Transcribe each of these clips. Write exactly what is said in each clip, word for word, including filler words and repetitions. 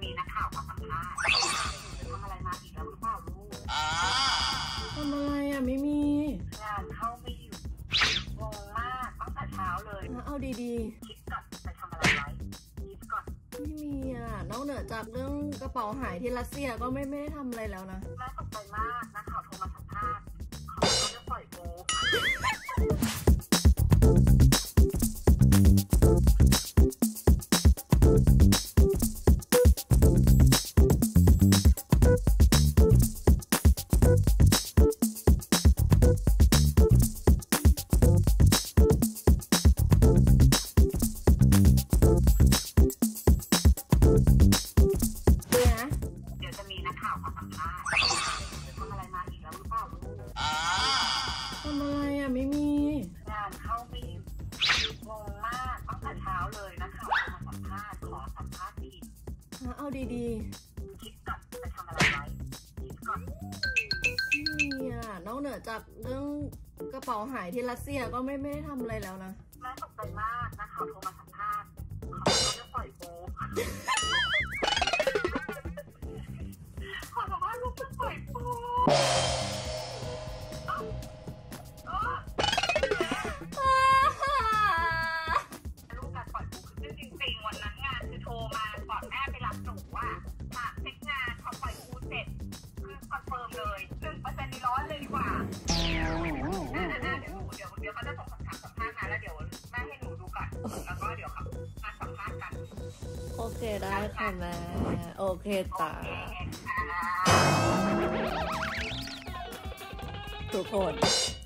มีนักข่าวมาสัมภาษณ์ทำอะไรมาอีกแล้วหรือเปล่าลูกทำอะไรอ่ะไม่มีงานเข้าไม่อยู่งงมากตั้งแต่เช้าเลยเอาดีๆคิดก่อนไปทำอะไรไว้คิดก่อนไม่มีอ่ะนอกเหนือจากเรื่องกระเป๋าหายที่รัสเซียก็ไม่ไม่ได้ทำอะไรแล้วนะน่าตกใจมากนักข่าวโทรมาสัมภาษณ์เขาเขาจะปล่อยโป๊ทำอะไรมาอีกแล้วหรือเปล่าลูกทำอะไรอ่ะไม่มีงานเข้าไม่อยู่งงมากตั้งแต่เช้าเลยนักข่าวมาสัมภาษณ์ขอสัมภาษณ์อีกเอาดีๆคิดก่อนไปทำอะไรไว้คิดก่อนไม่มีอ่ะนอกเหนือจากเรื่องกระเป๋าหายที่รัสเซียก็ไม่ไม่ได้ทำอะไรแล้วนะน่าตกใจมากนักข่าวโทรมาสัมภาษณ์เขาเขาจะปล่อยโป๊ขอสัมภาษณ์ลูกจะปล่อยโป๊ลูกการปล่อยโป๊คือจริงๆวันนั้นงานคือโทรมาก่อนแม่ไปรับหนูว่าหากเช็คงานพอปล่อยโป๊เสร็จคือคอนเฟิร์มเลยหนึ่งเปอร์เซ็นต์นี่ร้อนเลยดีกว่าเดี๋ยวเดี๋ยวเดี๋ยวเดี๋ยวเขาจะส่งคำถามสัมภาษณ์มาแล้วเดี๋ยวแม่ให้หนูดูก่อนแล้วก็เดี๋ยวครับมาสัมภาษณ์กันโอเคได้ค่ะแม่โอเคจ้าทุกคน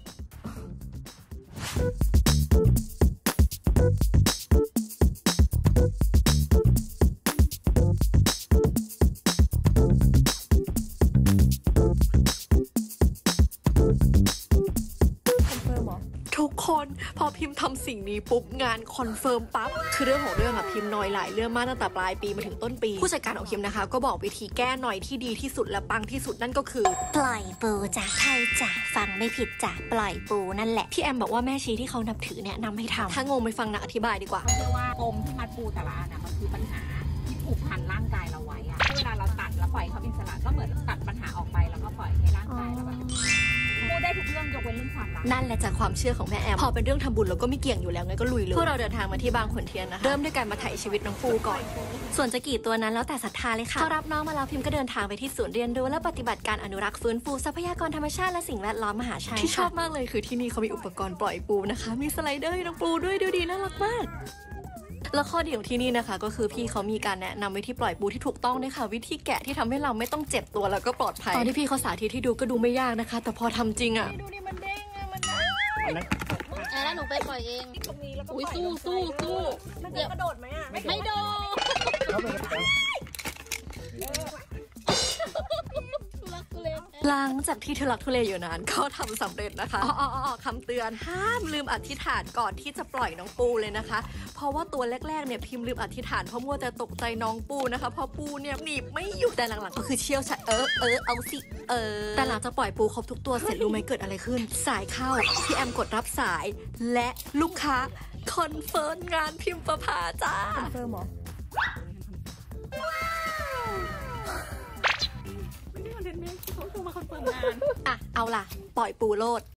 ทุกคนพอพิมพ์ทำสิ่งนี้ปุ๊บงานคอนเฟิร์มปั๊บคือเรื่องของเรื่องอะพิมพ์นอยหลายเรื่องมากตั้งแต่ปลายปีมาถึงต้นปีผู้จัดการของพิมนะคะก็บอกวิธีแก้นอยที่ดีที่สุดและปังที่สุดนั่นก็คือปล่อยปูจ้ะใช่จ้ะฟังไม่ผิดจ้ะปล่อยปูนั่นแหละพี่แอมบอกว่าแม่ชีที่เขานับถือเนี่ยนำให้ทำถ้างงไปฟังนักอธิบายดีกว่าเขาเชื่อว่าปมที่มัดปูแต่ละอันอะมันคือปัญหาที่ผูกพันร่างกายเราไว้อะเวลาเราตัดแล้วปล่อยเขาอิสระก็เหมือนตัดปัญหาออกไปแล้วก็ปล่อยให้ร่างกายเราแบบพูดได้ทุกเรื่องยกเว้นเรื่องความรักนั่นแหละจากความเชื่อของแม่แอมพอเป็นเรื่องทำบุญเราก็ไม่เกี่ยงอยู่แล้วไงก็ลุยเลยพวกเราเดินทางมาที่บางขุนเทียนนะคะเริ่มด้วยการมาไถ่ชีวิตน้องปูก่อนส่วนจะกี่ตัวนั้นแล้วแต่ศรัทธาเลยค่ะพอรับน้องมาแล้วพิมก็เดินทางไปที่ศูนย์เรียนรู้และปฏิบัติการอนุรักษ์ฟื้นฟูทรัพยากรธรรมชาติและสิ่งแวดล้อมมหาชัยที่ชอบมากเลยคือที่นี่เขามีอุปกรณ์ปล่อยปูนะคะมีสไลเดอร์ให้น้องปูด้วยดูดีน่ารักมากแล้วข้อดีของที่นี่นะคะก็คือพี่เขามีการแนะนำวิธีปล่อยปูที่ถูกต้องด้วยค่ะวิธีแกะที่ทำให้เราไม่ต้องเจ็บตัวแล้วก็ปลอดภัยตอนที่พี่เขาสาธิตที่ดูก็ดูไม่ยากนะคะแต่พอทำจริงอ่ะดูดิมันเด้งอะมันได้แล้วหนูไปปล่อยเองอุ้ยสู้สู้สู้มันจะกระโดดไหมอ่ะไม่โดดหลังจากที่ทุลักทุเลอยู่นานก็ทำสำเร็จนะคะอ๋อคำเตือนห้ามลืมอธิษฐานก่อนที่จะปล่อยน้องปูเลยนะคะเพราะว่าตัวแรกๆเนี่ยพิมพ์ลืมอธิษฐานเพราะมัวแต่ตกใจน้องปูนะคะเพราะปูเนี่ยหนีบไม่อยู่แต่หลังๆก็คือเชี่ยวชาญเออเออเอาสิเออแต่หลังจากปล่อยปูครบทุกตัวเสร็จรู้ไหมเกิดอะไรขึ้นสายเข้าพี่แอมกดรับสายและลูกค้าคอนเฟิร์มงานพิมพ์ประภาจ้าคอนเฟิร์มหรอเขาโทรมาคอนเฟิร์มงานอ่ะเอาล่ะปล่อยปูโลด